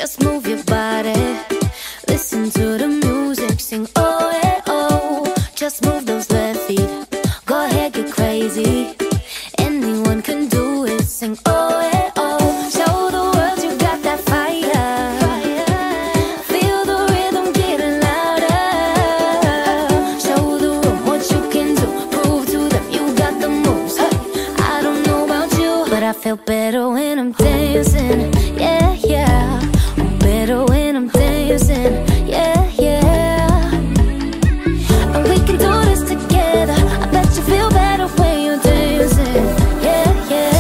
Just move your body, listen to the music, sing oh yeah oh. Just move those left feet, go ahead get crazy. Anyone can do it, sing oh yeah oh. Show the world you got that fire, feel the rhythm getting louder. Show the room what you can do, prove to them you got the moves. Hey, I don't know about you, but I feel better when I'm dancing. Yeah, yeah, I'm better when I'm dancing. Yeah, yeah. And we can do this together. I bet you feel better when you're dancing. Yeah, yeah.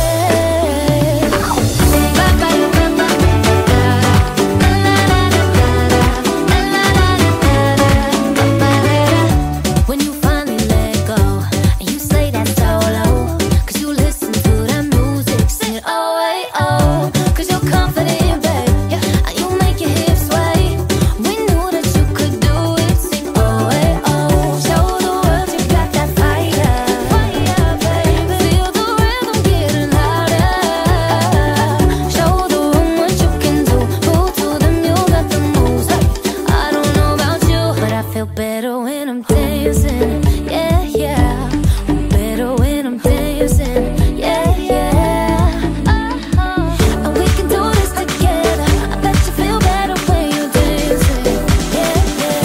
When you finally let go and you slay that solo, 'cause you listen to that music, sing it oh hey oh. 'Cause you're confident, babe, yeah, and you make your hips sway. We knew that you could do it, sing oh hey oh. Show the world you got that fire, baby. Feel the rhythm getting louder. Show the room what you can do, prove to them you got the moves. Hey, I don't know about you, but I feel better when I'm dancing. Yeah, yeah, I'm better when I'm dancing. Yeah, yeah. And we can do this together. I bet you feel better when you're dancing. Yeah,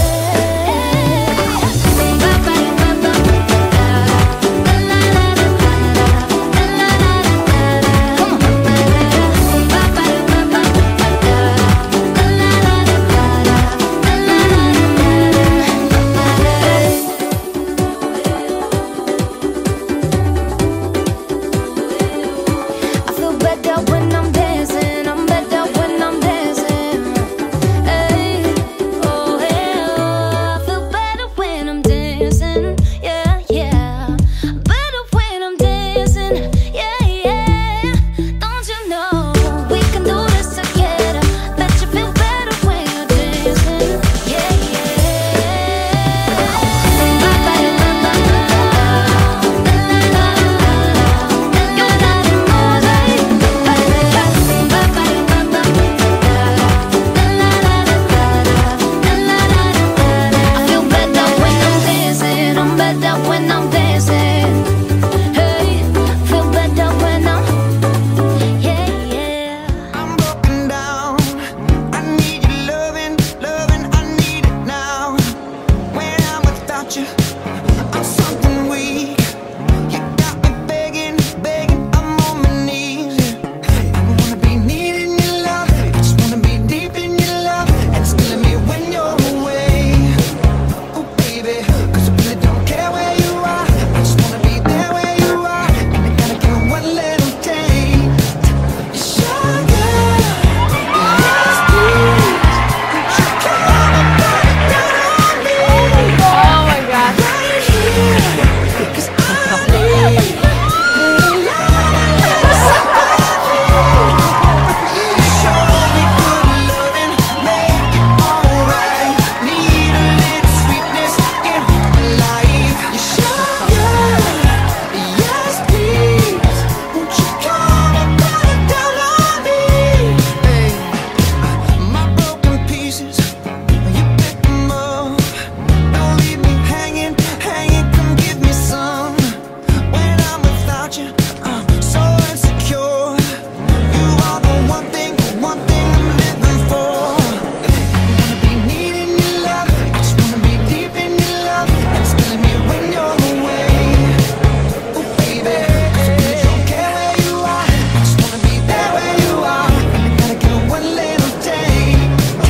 I feel better when I'm dancing. I'm better when I'm dancing. Hey, oh yeah. I feel better when I'm dancing. Yeah, yeah. Better when I'm dancing. Yeah, yeah. Don't you know we can do this together? Bet you feel better when you're dancing. Yeah, I feel better when I'm dancing. I'm better when I'm dancing. Hey, feel better when I'm, yeah, yeah. I'm broken down. I need your loving, loving. I need it now. When I'm without you, I'm something weak. You got me begging, begging. I'm on my knees. I wanna be needing your love. I just wanna be deep in your love. And it's killing me when you're away. Oh baby, 'cause I really don't care where you are. I just wanna be there where you are. And I gotta give one little take. Sugar, yes please. Would you come and put it down on me? Oh my god. Right here, 'cause I need somebody. You show me good loving, make it alright. Need a little sweetness in my life. You sugar, yes please. Won't you come and put it down on me? Hey, my broken pieces, you pick them up. Don't leave me hanging, hanging. Come give me some. When I'm without you, I'm so insecure. You are the one thing I'm living for. Wanna be needing your love. I just wanna be deep in your love. And it's killing me when you're away. Oh baby, 'cause I really don't care where you are. I just wanna be there where you are. And I gotta give one little take.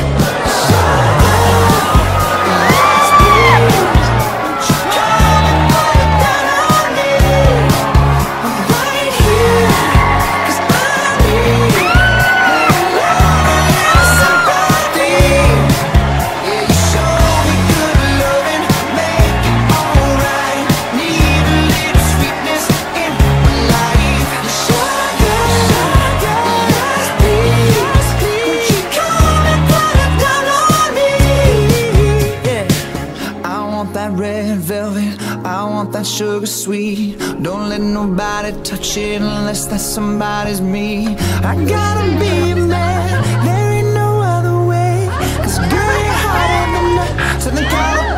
Yes please. Won't you come and put it down on me? I'm right here, 'cause I need somebody. Yeah, you show me good loving, make it alright. Need a little sweetness in my life. You sugar, yes please. Won't you come and put it down on me? Yeah, I want that red velvet. I want that sugar sweet. Don't let nobody touch it unless that somebody's me. I gotta be a man. There ain't no other Something called